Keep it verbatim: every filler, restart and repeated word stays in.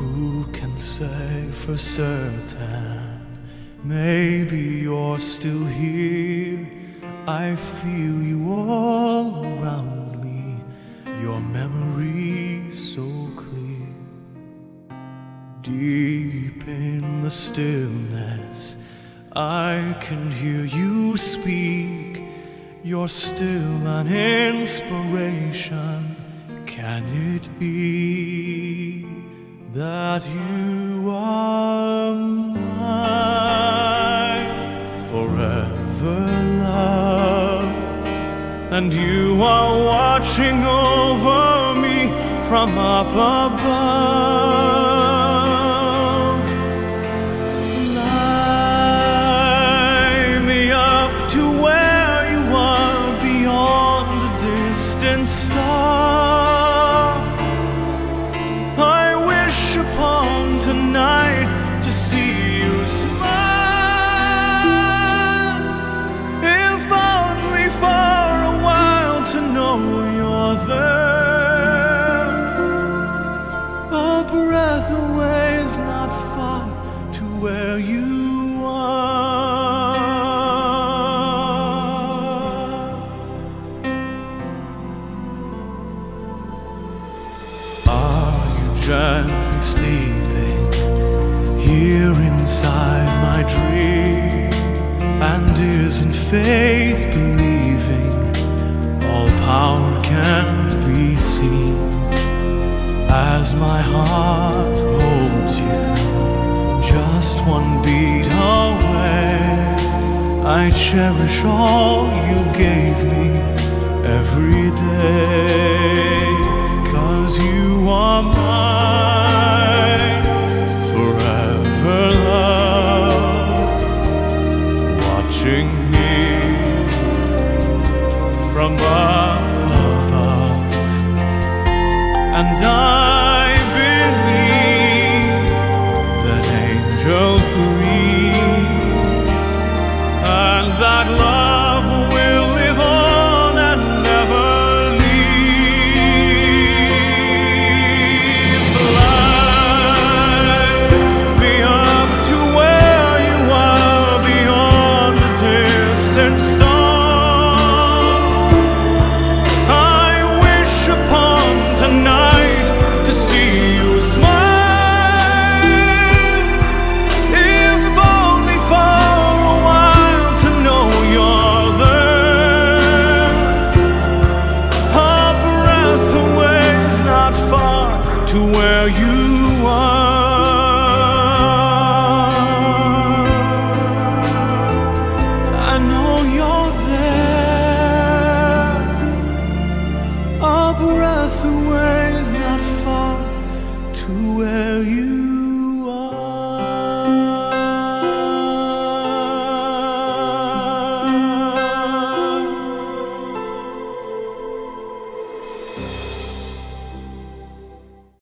Who can say for certain? Maybe you're still here. I feel you all around me, your memory so clear. Deep in the stillness, I can hear you speak. You're still an inspiration. Can it be that you are mine forever, love? And you are watching over me from up above. Fly me up to where you are, beyond a distant star. I wish upon tonight to see you smile, if only for a while to know you're there. A breath away is not far to where you are. Are you gently sleeping here inside my dream? And isn't faith believing all power can't be seen? As my heart holds you just one beat away, I cherish all you gave me every day. 'Cause you are mine forever, love, watching me from up above. And I